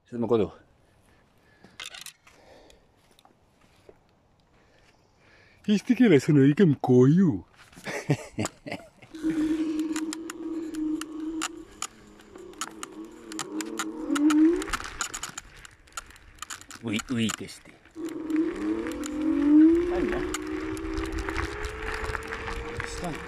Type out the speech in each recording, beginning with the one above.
See on mu kodu. Eesti keeles on õigem koju. Või õigesti. Välja. Mis ta on?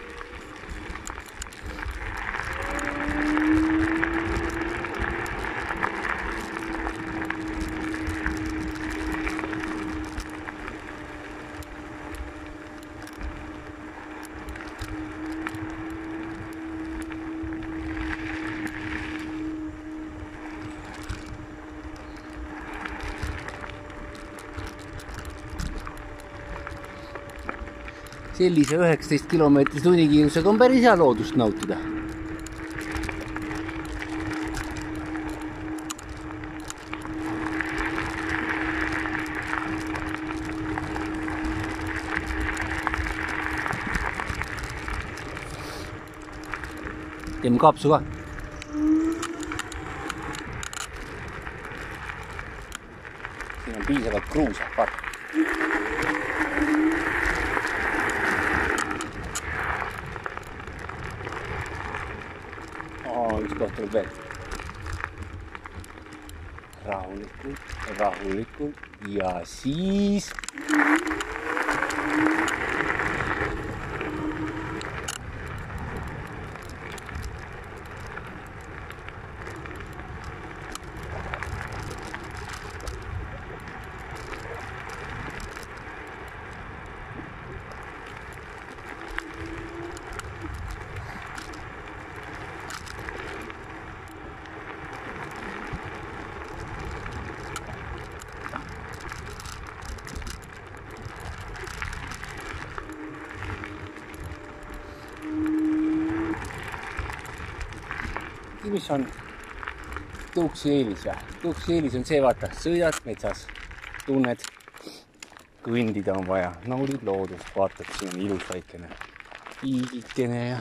Sellise 19 kilomeetris tunnikiirusega on päris hea loodust nautida. Teeme kaapsu ka. Siin on piisavalt kruusa, vaata. Üks koht tuleb veel. Rahulikult ja siis... mis on tõuksi eelis või? Tõuksi eelis on see, vaata, sõidad metsas, tunned, kõndida on vaja, naudid loodust, vaatad, siin on ilus väikene piigikene ja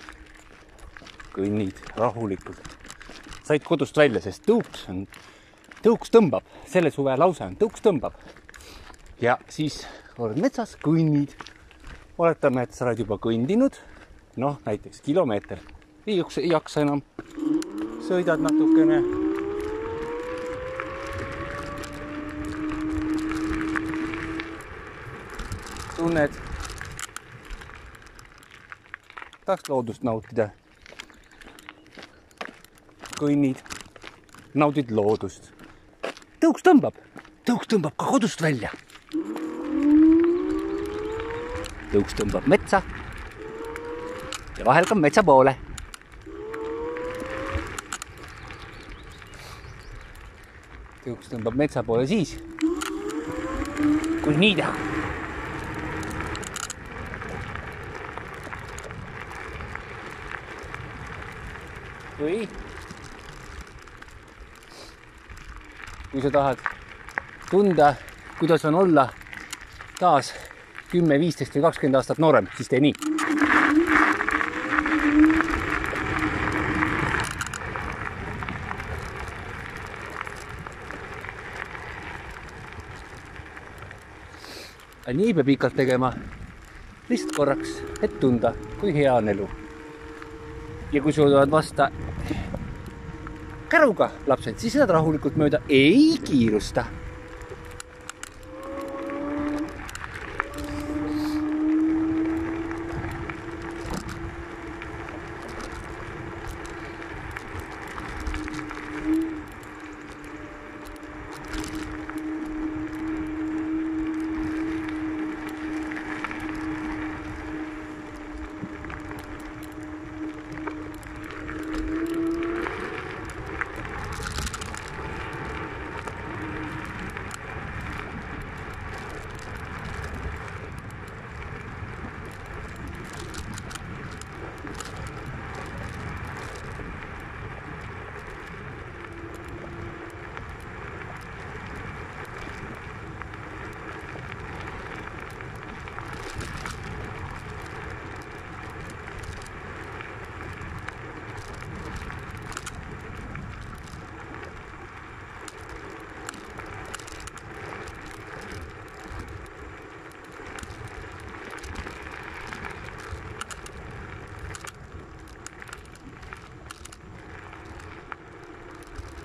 kõnnid rahulikult. Said kodust välja, sest tõuks tõmbab, selle suve lause on, tõuks tõmbab. Ja siis oled metsas, kõnnid, oletame, et sa oled juba kõndinud, noh, näiteks kilomeeter, ei jaksa enam. Sõidad natukene. Tunned. Tahaks loodust nautida. Kõnnid. Naudid loodust. Tõuks tõmbab ka kodust välja. Tõuks tõmbab metsa. Ja vahel ka metsa poole. Tõuks tõmbab metsa poole siis, kui nii teha. Või kui sa tahad tunda, kuidas on olla taas 10, 15 või 20 aastat noorem, siis tee nii. Nii peab pikalt tegema, lihtsalt korraks, et tunda, kui hea on elu. Ja kui suudavad vasta käruga lapsed, siis nad rahulikult mööda ei kiirusta.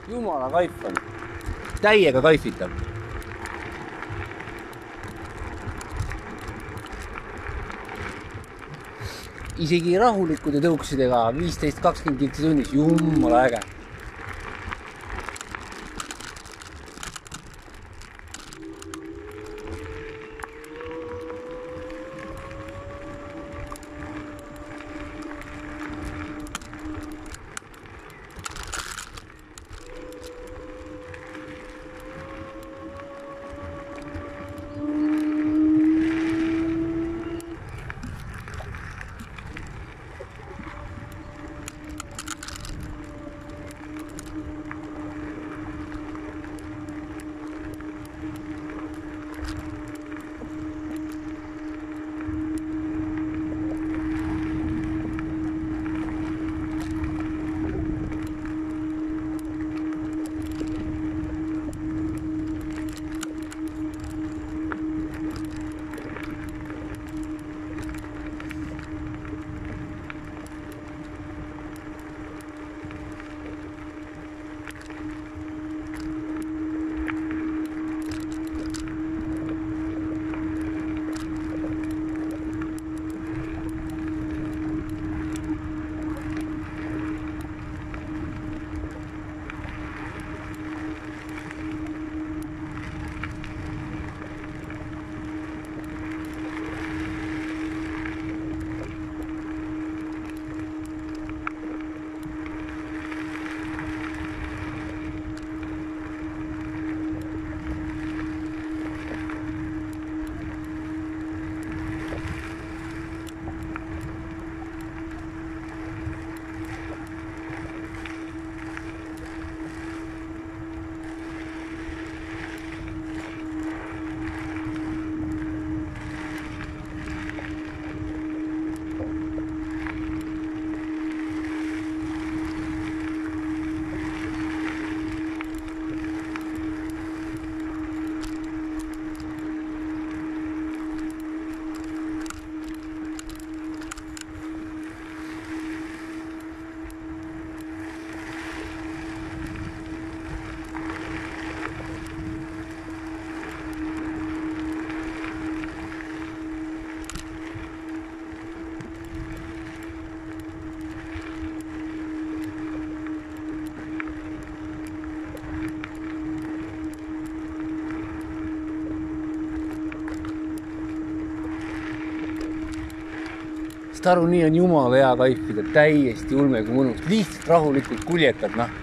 Jumala kaif on. Täiega kaifitab. Isegi rahulikude tõuksidega 15-20 kiltsi tunnis. Jumala äge. Taru, nii on jumala hea kaifida, täiesti ulme kui mõnus, lihtsalt rahulikult kuljetad, noh.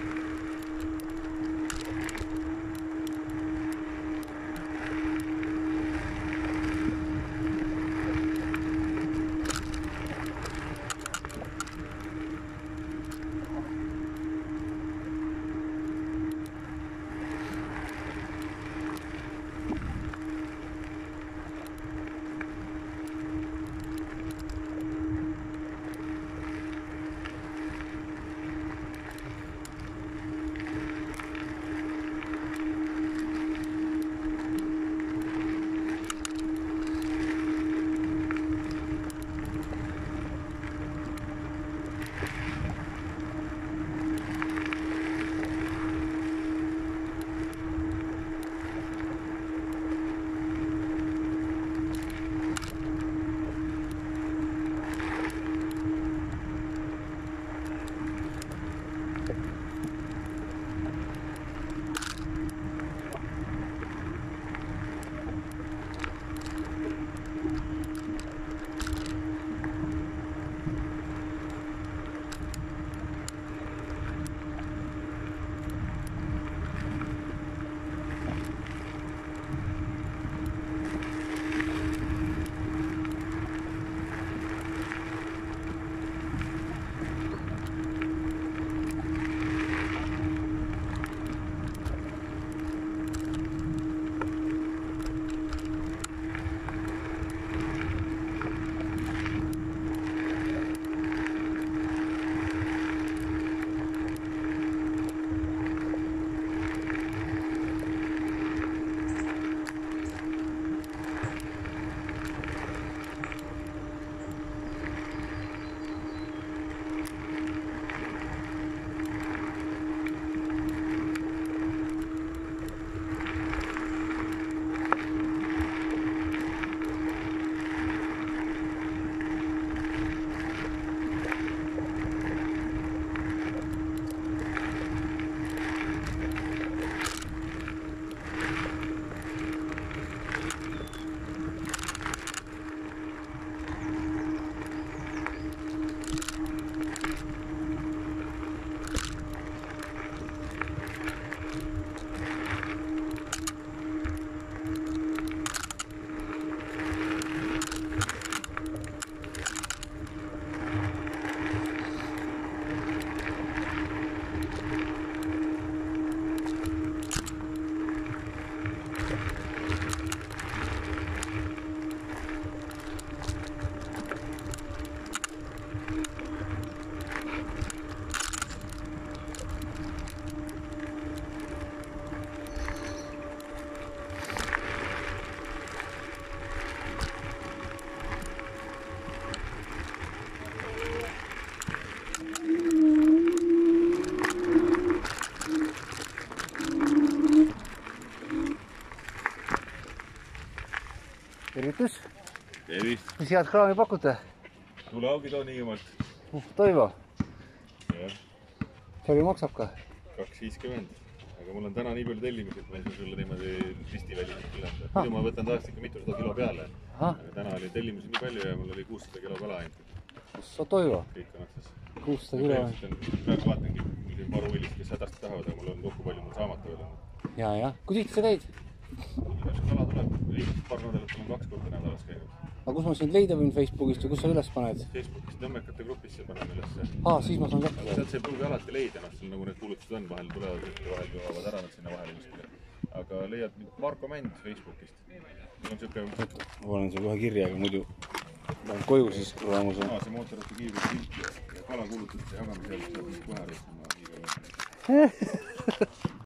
tervitus. Tervist. Mis head kraami pakute? Tuleaugid on Hiiumaalt. Toivo. Jah. Palju maksab ka? 2,50. Aga mul on täna nii palju tellimusi, et ma ei saa sulle niimoodi ristiväliselt üle anda. Muidu ma võtan tavaliselt ikka mitusada kilo peale. Aga täna oli tellimusi nii palju ja mul oli 600 kilo kala ainult. Kus sa Toivo? Kõik on otsas. 600 kilo. Praegu vaatangi, mul on maruhuilised, kes hädasti tahavad, aga mul on kokku palju mul saamata veel on. Ja. Kui tihti sa käid? Kala tuleb. Viimast paar nädalat olen 2 korda nädalas käinud. Aga kus ma sind leida võin Facebookist ja kus sa üles paned? Facebookis Nõmmekate grupisse panen ülesse. Siis ma saan kätte. Sealt see ei pruugi alati leida, sul nagu need kuulutused on, vahel tulevad ühte, vahel jõuavad ära nad sinna vahele kuskile. Aga leiad Marko Mänd Facebookist. Mul on siuke... Ma panen sulle kohe kirja, aga muidu lähen koju siis raamus. See mootorratta kiivri pilti ja kalakuulutuste jagamisel saab kohe arvestama.